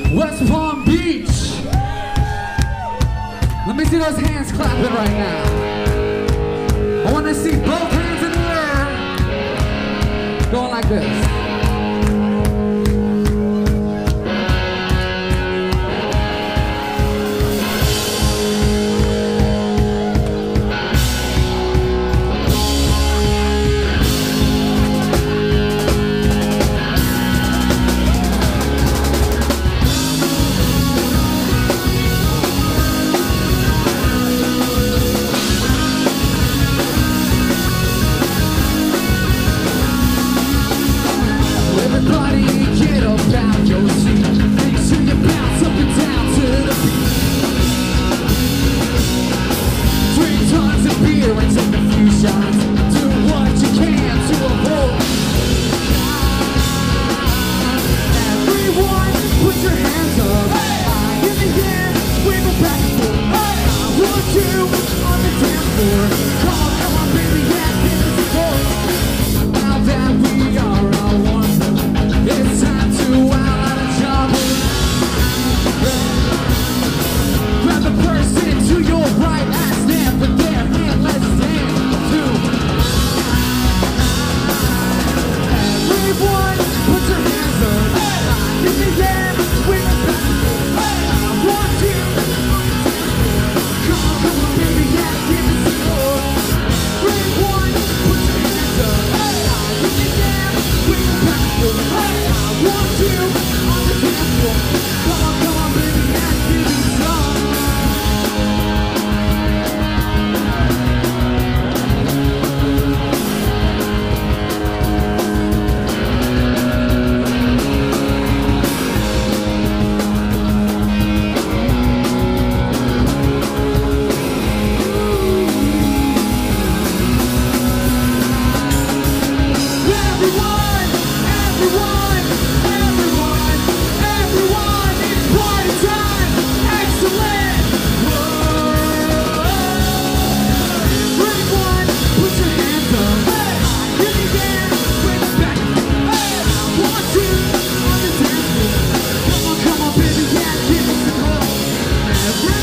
West Palm Beach. Let me see those hands clapping right now. I want to see both hands in the air. Going like this.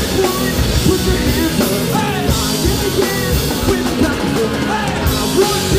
Put your hands up, give me again, with the back, I want